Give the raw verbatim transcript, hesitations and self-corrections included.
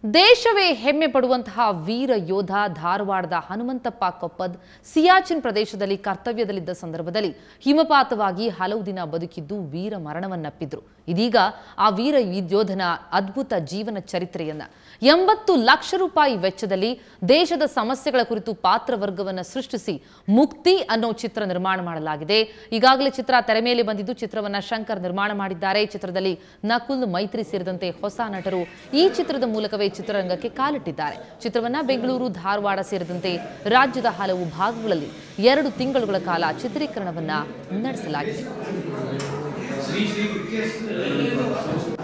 ದೇಶವೇ ಹೆಮ್ಮೆ ಪಡುವಂತಹ ವೀರ ಯೋಧ ಧಾರವಾಡದ ಹನುಮಂತಪ್ಪ ಕೊಪ್ಪದ್ ಸಿಯಾಚಿನ್ ಪ್ರದೇಶದಲ್ಲಿ ಕರ್ತವ್ಯದಲ್ಲಿದ್ದ ಸಂದರ್ಭದಲ್ಲಿ ಹಿಮಪಾತವಾಗಿ ಹಲವು ದಿನ ಬದುಕಿದ್ದು ವೀರ ಮರಣವನ್ನಪ್ಪಿದ್ರು. ಇದೀಗ ಆ ವೀರ ಯೋಧನ ಅದ್ಭುತ ಜೀವನ ಚರಿತ್ರೆಯನ್ನ ಎಂಬತ್ತು ಲಕ್ಷ ರೂಪಾಯಿ ವೆಚ್ಚದಲ್ಲಿ ದೇಶದ ಸಮಸ್ಯೆಗಳ ಕುರಿತು ಪಾತ್ರವರ್ಗವನ್ನು ಸೃಷ್ಟಿಸಿ ಮುಕ್ತಿ ಅನ್ನೋ ಚಿತ್ರ ನಿರ್ಮಾಣ ಮಾಡಲಾಗಿದೆ. ಈಗಾಗಲೇ ಚಿತ್ರ ತೆರೆ ಮೇಲೆ ಬಂದಿದ್ದು ಚಿತ್ರವನ್ನ ಶಂಕರ್ ನಿರ್ಮಾಣ ಮಾಡಿದ್ದಾರೆ. ಚಿತ್ರದಲ್ಲಿ ನಕುಲ್, ಮೈತ್ರಿ ಸೇರಿದಂತೆ ಹೊಸ ನಟರು ಈ ಚಿತ್ರದ ಮೂಲಕವೇ ಚಿತ್ರರಂಗಕ್ಕೆ ಕಾಲಿಟ್ಟಿದ್ದಾರೆ. ಚಿತ್ರವನ್ನ ಬೆಂಗಳೂರು, ಧಾರವಾಡ ಸೇರಿದಂತೆ ರಾಜ್ಯದ ಹಲವು ಭಾಗಗಳಲ್ಲಿ ಎರಡು ತಿಂಗಳುಗಳ ಕಾಲ ಚಿತ್ರೀಕರಣವನ್ನ ನಡೆಸಲಾಗಿದೆ.